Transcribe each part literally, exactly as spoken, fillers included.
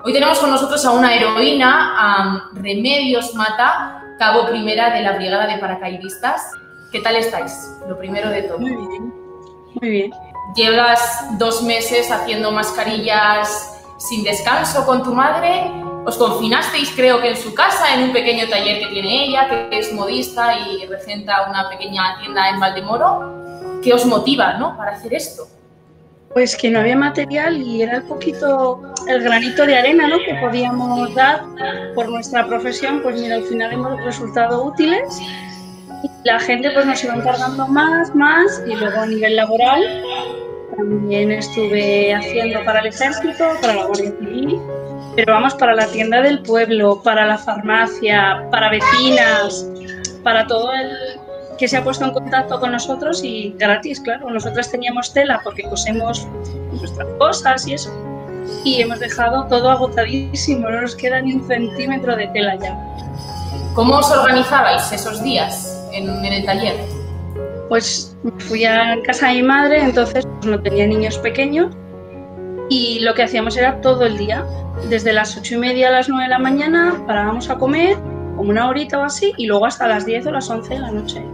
Hoy tenemos con nosotros a una heroína, a Remedios Mata, cabo primera de la Brigada de Paracaidistas. ¿Qué tal estáis? Lo primero de todo. Muy bien, muy bien. Llevas dos meses haciendo mascarillas sin descanso con tu madre. Os confinasteis, creo que en su casa, en un pequeño taller que tiene ella, que es modista y regenta una pequeña tienda en Valdemoro. ¿Qué os motiva, ¿no?, para hacer esto? Pues que no había material y era el poquito, el granito de arena, ¿no?, que podíamos dar por nuestra profesión. Pues mira, al final hemos resultado útiles y la gente pues nos iba encargando más, más, y luego a nivel laboral también estuve haciendo para el ejército, para la Guardia Civil, pero vamos, para la tienda del pueblo, para la farmacia, para vecinas, para todo el que se ha puesto en contacto con nosotros, y gratis, claro. Nosotras teníamos tela porque cosemos nuestras cosas y eso, y hemos dejado todo agotadísimo, no nos queda ni un centímetro de tela ya. ¿Cómo os organizabais esos días en, en el taller? Pues fui a casa de mi madre, entonces pues, no tenía niños pequeños, y lo que hacíamos era todo el día, desde las ocho y media a las nueve de la mañana, parábamos a comer, como una horita o así, y luego hasta las diez o las once de la noche.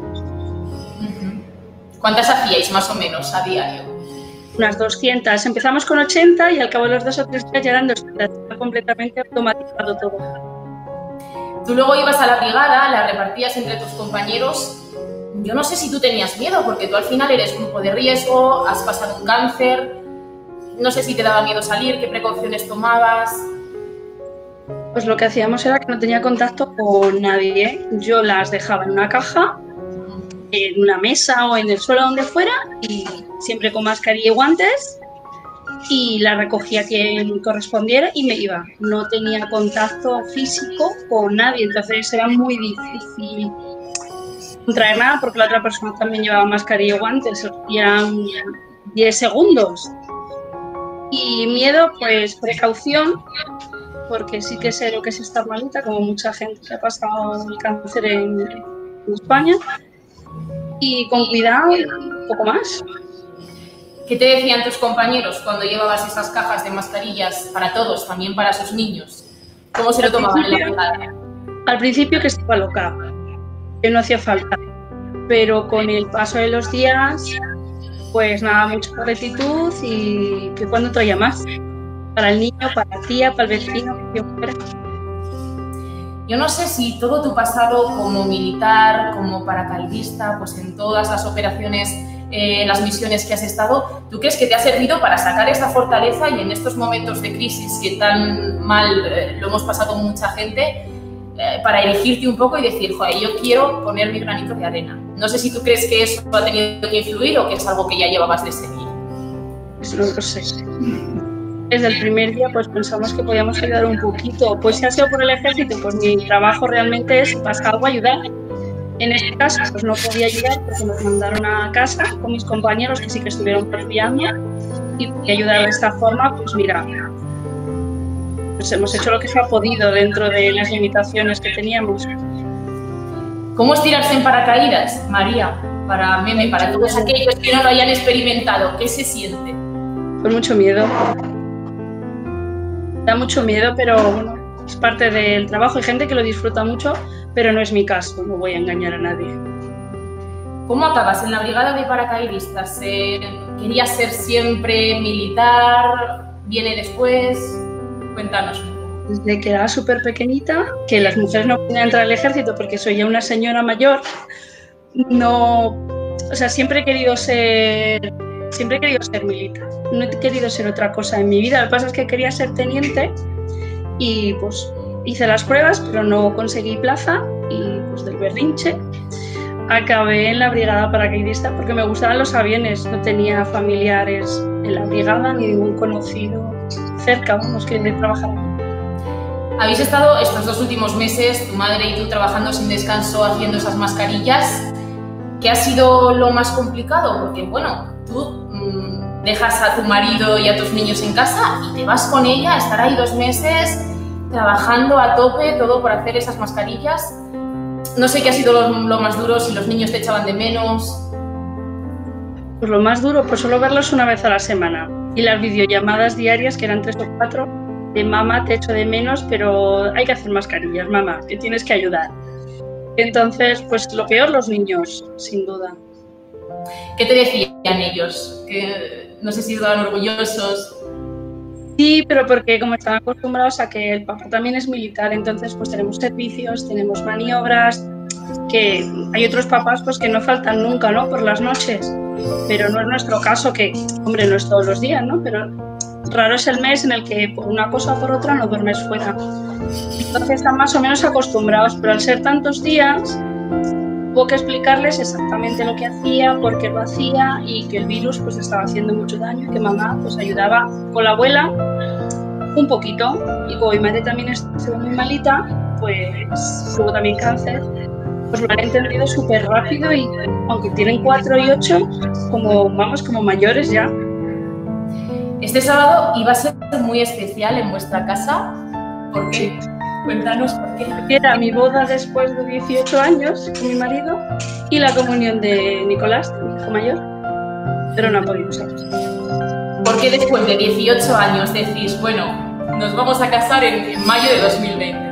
¿Cuántas hacíais más o menos a diario? Unas doscientas. Empezamos con ochenta y al cabo de los dos o tres días ya eran doscientas. Está completamente automatizado todo. Tú luego ibas a la brigada, la repartías entre tus compañeros. Yo no sé si tú tenías miedo, porque tú al final eres grupo de riesgo, has pasado un cáncer. No sé si te daba miedo salir, qué precauciones tomabas. Pues lo que hacíamos era que no tenía contacto con nadie. Yo las dejaba en una caja, en una mesa o en el suelo, donde fuera, y siempre con mascarilla y guantes, y la recogía quien correspondiera y me iba. No tenía contacto físico con nadie, entonces era muy difícil traer nada porque la otra persona también llevaba mascarilla y guantes, y eran diez segundos. Y miedo, pues precaución, porque sí que sé lo que es estar malita, como mucha gente que ha pasado el cáncer en, en España. Y con cuidado y un poco más. ¿Qué te decían tus compañeros cuando llevabas esas cajas de mascarillas para todos, también para sus niños? ¿Cómo se lo tomaban en la brigada? Al principio que estaba loca, que no hacía falta, pero con el paso de los días, pues nada, mucha gratitud, y que cuando traía más, para el niño, para la tía, para el vecino, que fuera. Yo no sé si todo tu pasado como militar, como paracaidista, pues en todas las operaciones, eh, las misiones que has estado, ¿tú crees que te ha servido para sacar esa fortaleza y en estos momentos de crisis que tan mal eh, lo hemos pasado mucha gente, eh, para elegirte un poco y decir, joder, yo quiero poner mi granito de arena? No sé si tú crees que eso ha tenido que influir o que es algo que ya llevabas de seguir. Eso no lo sé. Desde el primer día pues pensamos que podíamos ayudar un poquito. Pues si ha sido por el ejército, pues mi trabajo realmente es pasar algo a ayudar. En este caso pues no podía ayudar porque nos mandaron a casa con mis compañeros, que sí que estuvieron patrullando, y podía ayudar de esta forma. Pues mira, pues hemos hecho lo que se ha podido dentro de las limitaciones que teníamos. ¿Cómo es tirarse en paracaídas, María? Para Meme, para todos aquellos que no lo hayan experimentado, ¿qué se siente? Con mucho miedo. Da mucho miedo, pero bueno, es parte del trabajo. Hay gente que lo disfruta mucho, pero no es mi caso, no voy a engañar a nadie. ¿Cómo acabas en la brigada de paracaidistas? Eh, ¿Querías ser siempre militar? ¿Viene después? Cuéntanos. Desde que era súper pequeñita, que las mujeres no podían entrar al ejército porque soy ya una señora mayor, no, o sea, siempre he querido ser, siempre he querido ser militar. No he querido ser otra cosa en mi vida. Lo que pasa es que quería ser teniente y pues hice las pruebas, pero no conseguí plaza, y pues del berrinche acabé en la brigada paracaidista porque me gustaban los aviones. No tenía familiares en la brigada ni ningún conocido cerca, vamos, que de trabajar. Habéis estado estos dos últimos meses, tu madre y tú, trabajando sin descanso haciendo esas mascarillas. ¿Qué ha sido lo más complicado? Porque bueno, tú mmm, dejas a tu marido y a tus niños en casa y te vas con ella a estar ahí dos meses trabajando a tope, todo por hacer esas mascarillas. No sé qué ha sido lo, lo más duro, si los niños te echaban de menos. Pues lo más duro, pues solo verlos una vez a la semana, y las videollamadas diarias, que eran tres o cuatro, de mamá, te echo de menos, pero hay que hacer mascarillas, mamá, que tienes que ayudar. Entonces, pues lo peor, los niños, sin duda. ¿Qué te decían ellos? Que no sé si estaban orgullosos. Sí, pero porque como estaban acostumbrados a que el papá también es militar, entonces pues tenemos servicios, tenemos maniobras, que hay otros papás pues que no faltan nunca, ¿no? Por las noches, pero no es nuestro caso, que, hombre, no es todos los días, ¿no? Pero raro es el mes en el que por una cosa o por otra no duermes fuera. Entonces están más o menos acostumbrados, pero al ser tantos días, hubo que explicarles exactamente lo que hacía, por qué lo hacía y que el virus pues estaba haciendo mucho daño y que mamá pues ayudaba con la abuela un poquito. Y como mi madre también estuvo muy malita, pues tuvo también cáncer, pues lo han entendido súper rápido y aunque tienen cuatro y ocho, como, vamos, como mayores ya. Este sábado iba a ser muy especial en vuestra casa. ¿Por qué? Cuéntanos por qué. Era mi boda después de dieciocho años con mi marido y la comunión de Nicolás, mi hijo mayor, pero no ha podido ser. ¿Por qué después de dieciocho años decís, bueno, nos vamos a casar en, en mayo de dos mil veinte?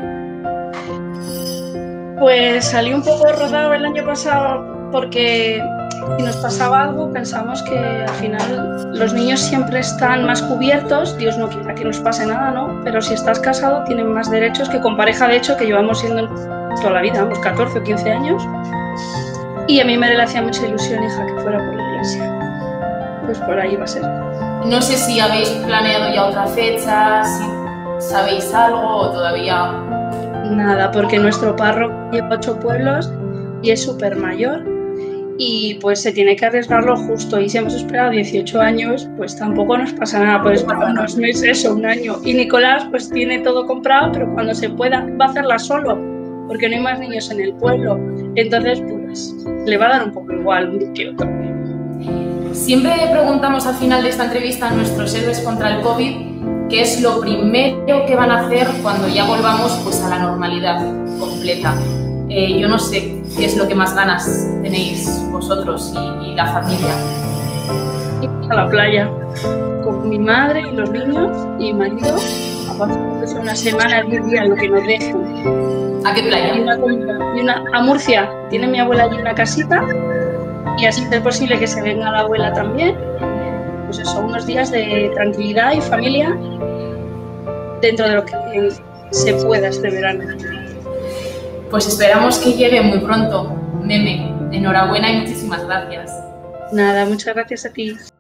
Pues salí un poco rodado el año pasado porque si nos pasaba algo pensamos que al final los niños siempre están más cubiertos, Dios no quiera que nos pase nada, ¿no? Pero si estás casado tienen más derechos que con pareja, de hecho, que llevamos siendo toda la vida, unos catorce o quince años. Y a mí me le hacía mucha ilusión, hija, que fuera por la iglesia. Pues por ahí va a ser. No sé si habéis planeado ya otra fecha, si sabéis algo o todavía... Nada, porque nuestro párroco lleva ocho pueblos y es súper mayor y pues se tiene que arriesgar lo justo, y si hemos esperado dieciocho años, pues tampoco nos pasa nada por esperar unos meses o un año. Y Nicolás pues tiene todo comprado, pero cuando se pueda va a hacerla solo, porque no hay más niños en el pueblo, entonces pues le va a dar un poco igual un día que otro. Siempre preguntamos al final de esta entrevista a nuestros héroes contra el COVID qué es lo primero que van a hacer cuando ya volvamos pues, a la normalidad completa. Eh, yo no sé qué es lo que más ganas tenéis vosotros y, y la familia. A la playa, con mi madre y los niños y mi marido, a pasar una semana, diez días, lo que nos dejen. ¿A qué playa? Y una, y una, a Murcia. Tiene mi abuela allí una casita y así es posible que se venga la abuela también. Pues eso, unos días de tranquilidad y familia dentro de lo que se pueda este verano. Pues esperamos que llegue muy pronto. Meme, enhorabuena y muchísimas gracias. Nada, muchas gracias a ti.